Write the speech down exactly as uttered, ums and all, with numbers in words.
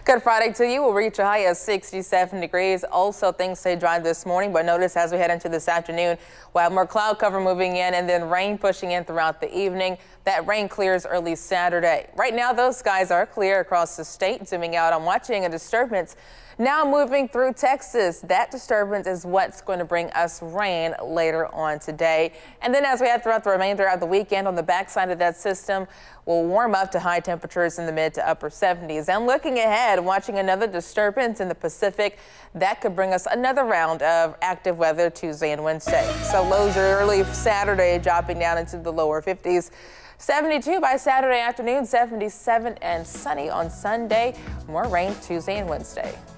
Good Friday to you. We'll reach a high of sixty-seven degrees. Also, things stay dry this morning, but notice as we head into this afternoon, we'll have more cloud cover moving in and then rain pushing in throughout the evening. That rain clears early Saturday. Right now, those skies are clear across the state. Zooming out, I'm watching a disturbance now moving through Texas. That disturbance is what's going to bring us rain later on today. And then as we head throughout the remainder of the weekend, on the backside of that system, we'll warm up to high temperatures in the mid to upper seventies. And looking ahead, watching another disturbance in the Pacific that could bring us another round of active weather Tuesday and Wednesday. So lows are early Saturday, dropping down into the lower fifties. seventy-two by Saturday afternoon, seventy-seven and sunny on Sunday. More rain Tuesday and Wednesday.